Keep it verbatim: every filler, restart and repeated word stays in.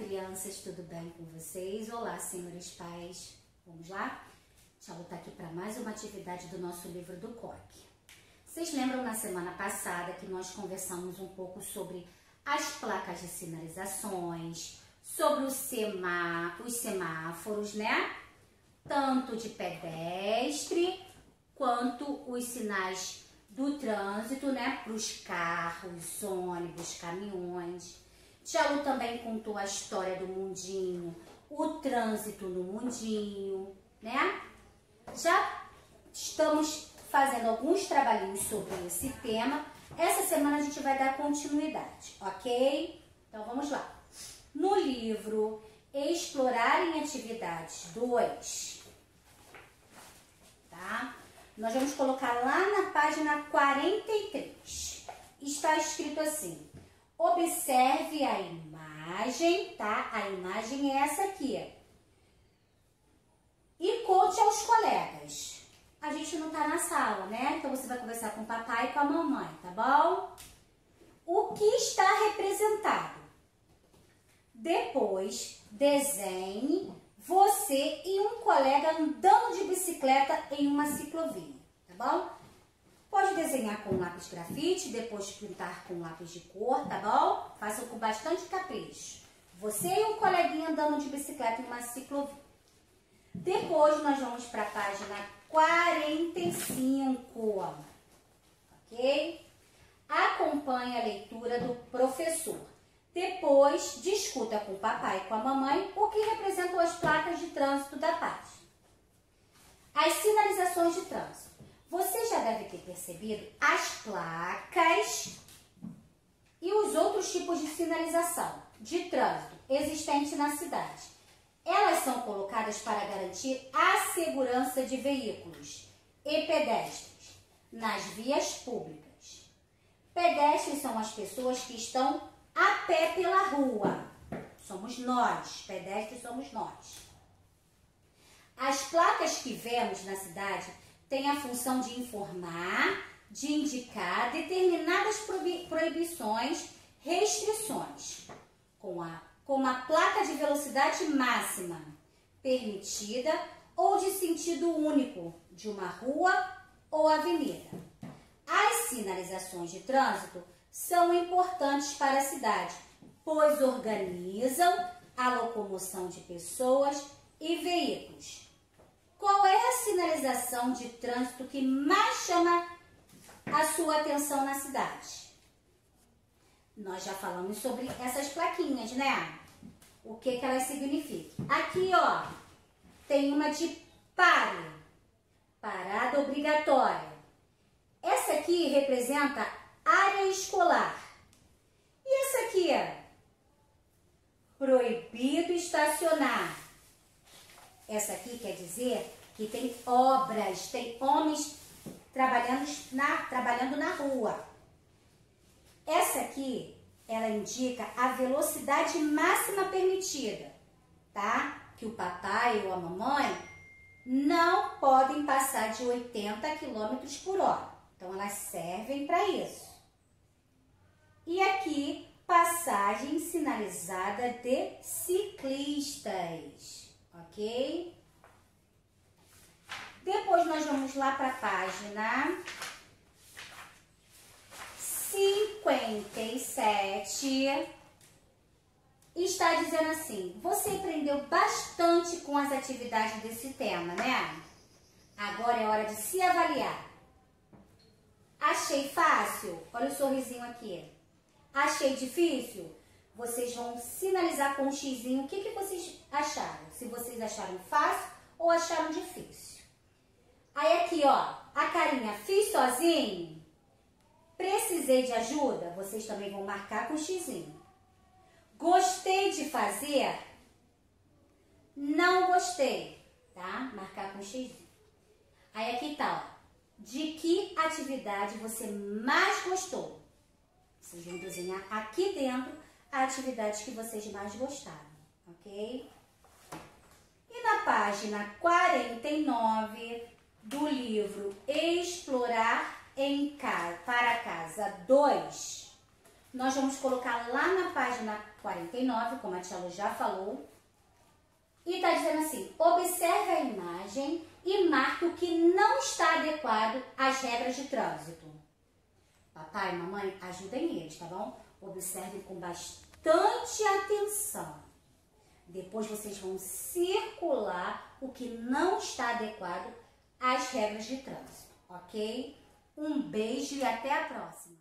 crianças, tudo bem com vocês? Olá, senhores pais. Vamos lá? Tchau, tá aqui para mais uma atividade do nosso livro do C O C. Vocês lembram na semana passada que nós conversamos um pouco sobre as placas de sinalizações, sobre o semá, os semáforos, né? Tanto de pedestre quanto os sinais do trânsito, né? Para os carros, ônibus, caminhões. Tia Lu também contou a história do mundinho, o trânsito no mundinho, né? Já estamos fazendo alguns trabalhinhos sobre esse tema. Essa semana a gente vai dar continuidade, ok? Então vamos lá. No livro Explorar em Atividades dois, tá? Nós vamos colocar lá na página quarenta e três. Está escrito assim: observe a imagem, tá? A imagem é essa aqui. E conte aos colegas. A gente não tá na sala, né? Então você vai conversar com o papai e com a mamãe, tá bom? O que está representado? Depois, desenhe você e um colega andando de bicicleta em uma ciclovia, tá bom? Pode desenhar com lápis grafite, depois pintar com lápis de cor, tá bom? Faça com bastante capricho. Você e um coleguinha andando de bicicleta em uma ciclovia. Depois nós vamos para a página quarenta e cinco, ok? Acompanhe a leitura do professor. Depois, discuta com o papai e com a mamãe o que representam as placas de trânsito da página. As sinalizações de trânsito. Você já deve ter percebido as placas e os outros tipos de sinalização de trânsito existentes na cidade. Elas são colocadas para garantir a segurança de veículos e pedestres nas vias públicas. Pedestres são as pessoas que estão a pé pela rua. Somos nós, pedestres somos nós. As placas que vemos na cidade têm a função de informar, de indicar determinadas proibições, restrições, com a, como a placa de velocidade máxima permitida ou de sentido único de uma rua ou avenida. As sinalizações de trânsito são importantes para a cidade, pois organizam a locomoção de pessoas e veículos. Qual é a sinalização de trânsito que mais chama a sua atenção na cidade? Nós já falamos sobre essas plaquinhas, né? O que que elas significam? Aqui, ó, tem uma de pare, parada obrigatória. Essa aqui representa área escolar. E essa aqui, ó, proibido estacionar. Essa aqui quer dizer que tem obras, tem homens trabalhando na, trabalhando na rua. Essa aqui, ela indica a velocidade máxima permitida, tá? Que o papai ou a mamãe não podem passar de oitenta quilômetros por hora. Então, elas servem para isso. E aqui, passagem sinalizada de ciclistas, ok? Depois nós vamos lá para a página cinquenta e sete. Está dizendo assim: você aprendeu bastante com as atividades desse tema, né? Agora é hora de se avaliar. Achei fácil? Olha o sorrisinho aqui. Achei difícil? Vocês vão sinalizar com um xizinho o que, que vocês acharam. Se vocês acharam fácil ou acharam difícil. Aí aqui, ó, a carinha fiz sozinho. Precisei de ajuda? Vocês também vão marcar com xizinho. Gostei de fazer? Não gostei, tá? Marcar com xizinho. Aí aqui tá, ó. De que atividade você mais gostou? Vocês vão desenhar aqui dentro a atividade que vocês mais gostaram, ok? E na página quarenta e nove do livro Explorar em Casa, para Casa dois, nós vamos colocar lá na página quarenta e nove, como a tia Lu já falou. E está dizendo assim, observe a imagem e marque o que não está adequado às regras de trânsito. Papai e mamãe, ajudem eles, tá bom? Observem com bastante atenção. Depois vocês vão circular o que não está adequado às regras de trânsito, ok? Um beijo e até a próxima!